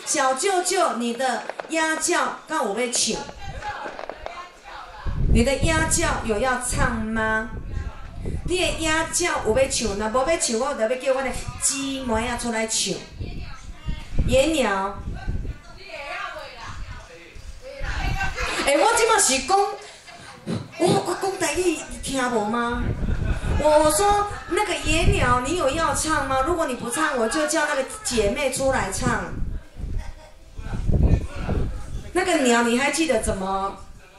小舅舅，你的鸭叫刚有要唱，你的鸭叫有要唱吗？你的鸭叫有要唱，若无要唱，我就要叫阮的姊妹仔出来唱。野鸟。我即马是讲，我讲台语，你听无吗？我说那个野鸟，你有要唱吗？如果你不唱，我就叫那个姐妹出来唱。那个鸟，你还记得怎么？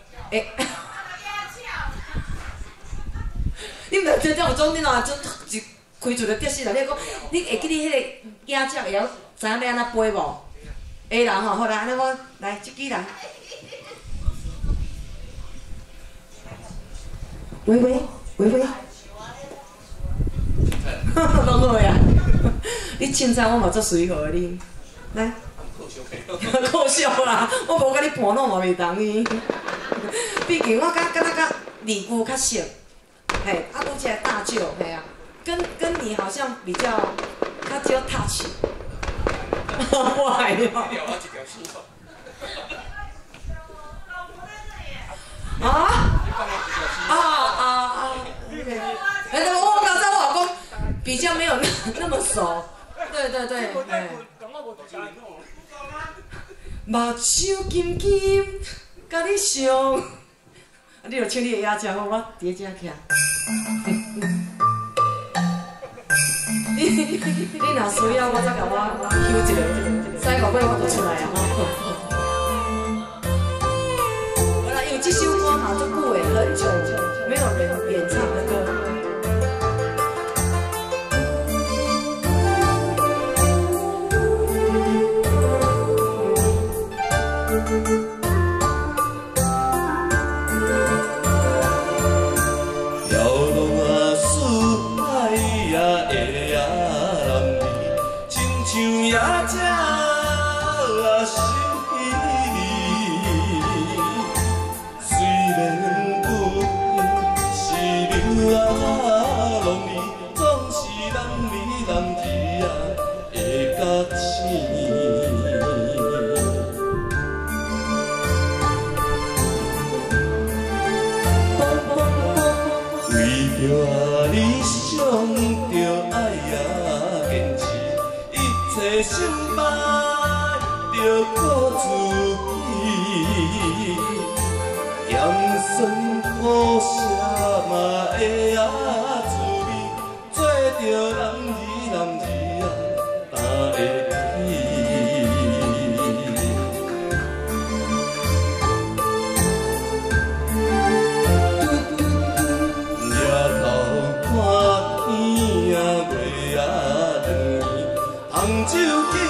你唔知这有种你喏，就一开出就跌死啦！你讲，你会记你迄个野鸟会晓知影要安怎飞无？会啦吼，好啦，安尼我来即支啦。喂喂喂喂，拢好呀！你凊彩我嘛足随和你，来。可惜啦，我无甲你伴拢嘛袂当伊。毕竟我敢若甲李姑较熟，嘿，啊，拄起来大舅，嘿啊，跟你好像比较少 touch。我还要。我刚才我老公比较没有那么熟，对对对，目睭金金，甲你相，你著唱你的野鸟，我伫遮徛。你若需要，我再甲我休一个，再后尾我就出来啊。好啦，因为这首歌嘛，足久的，很久没有人演唱的歌。心爱着靠自己，咸酸苦涩嘛会滋味，做着男儿担会起。抬头看天啊，月啊亮，红酒。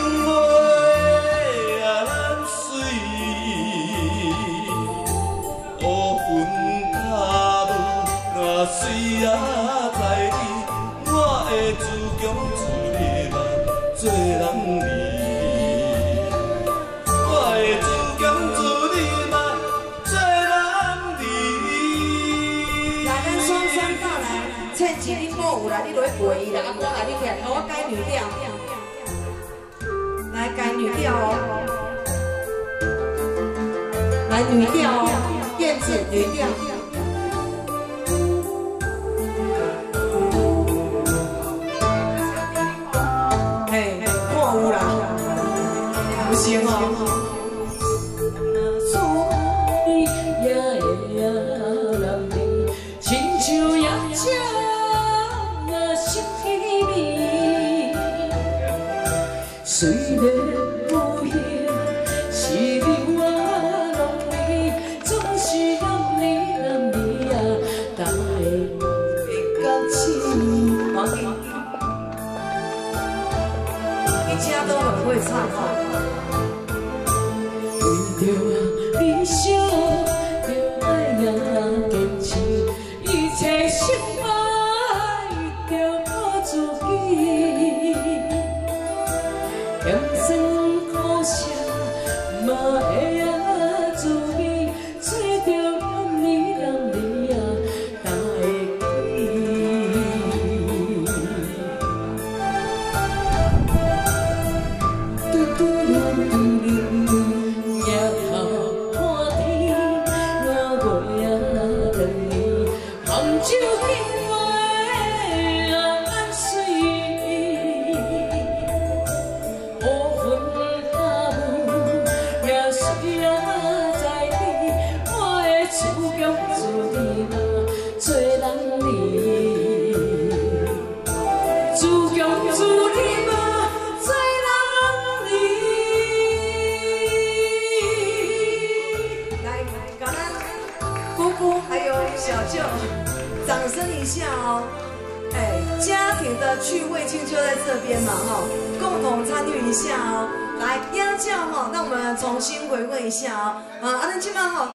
水啊在你，我会自强自立嘛，做人儿。我会自强自立嘛，做人儿。来，咱双双到来，趁钱你鼓有啦，你落去陪伊啦，啊，我来你起来，我改女调，来改女调哦，来女调哦，燕子女调。行哦。虽然有影，是你我拢你，总是男儿啊，但会到起。你家都很会唱哦。为着理想，着爱呀坚持，一切失败着靠自己。咸酸苦涩嘛会滋味，做着男儿啊，担会起。 就掌声一下哦。哎，家庭的趣味性就在这边嘛哈，共同参与一下哦。来，鸭叫哈，让我们重新回味一下哦。啊，阿仁今晚哈。